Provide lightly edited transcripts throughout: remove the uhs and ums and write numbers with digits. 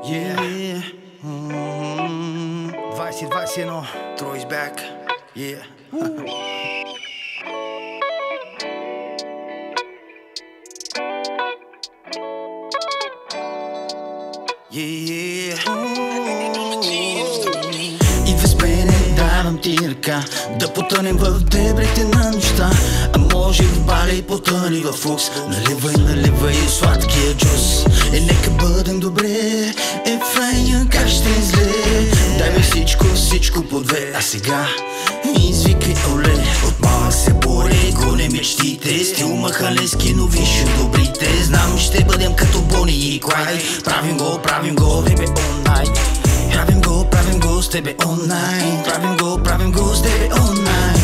Yeah. 2021. Troy's back. Yeah. Yeah. Идва с мене, давам ти ръка, да потънем в дебрите на нощта. А може в бале и потъни в фукс. Наливай сладкия джус. Нека бъдем добре, файня как ще зле. Дай ми всичко по две. А сега извикай оле. От малък се бори, гони мечтите. Стил махаленски, но виж добрите. Знам ще бъдем като Бони и Клайд. Правим го, тебе онлайн. Правим го с тебе онлайн. Правим го с тебе онлайн.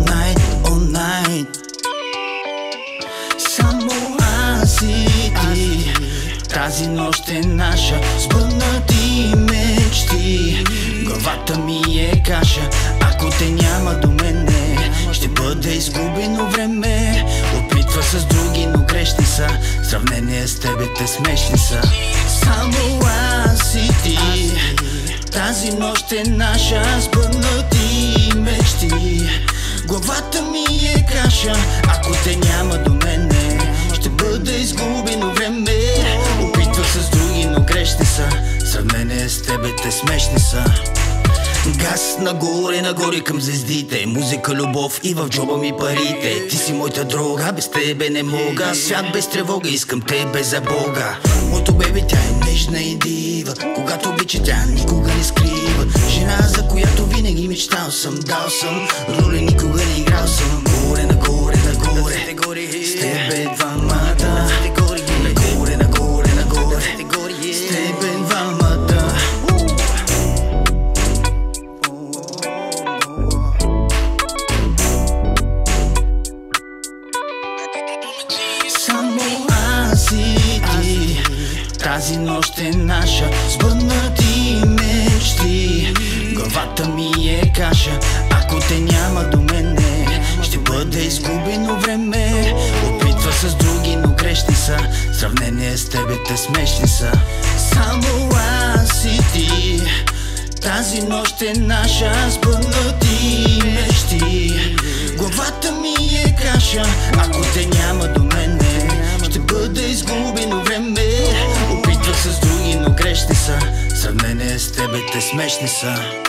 Само аз и ти. Тази нощ е наша, сбъднати мечти. Главата ми е каша, ако те няма до мене. Ще бъде изгубено време. Опитва с други, но грешни са. В сравнение с тебе те смешни са. Само аз и ти. Тази нощ е наша, сбъднати мечти. Главата ми е каша, ако те няма до мене. Ще бъде изгубено време. Опитвах с други, но грешни са. В сравнение с тебе те смешни са. Газ нагоре към звездите. Музика, любов и в джоба ми парите. Ти си моята дрога, без тебе не мога. Свят без тревога, искам тебе за Бога. Моето бебе, тя е нежна и дива. Когато обича, тя никога не скрива. Жена, за която винаги мечтал съм. Дал съм роли, никога не играл съм. Горе, нагоре, с тебе двамата. Нагоре, с тебе двамата. Само аз и ти. Тази нощ е наша, сбъднати мечти. Главата ми е каша, ако те няма до мене. Ще бъде изгубено време. Опитва с други, но грешни са. В сравнение с тебе те смешни са. Само аз и ти. Тази нощ е наша, сбъднати мечти. Главата ми е каша, ако те няма до мене. Ще бъде изгубено време. Опитвах с други, но грешни са. В сравнение с тебе те смешни са.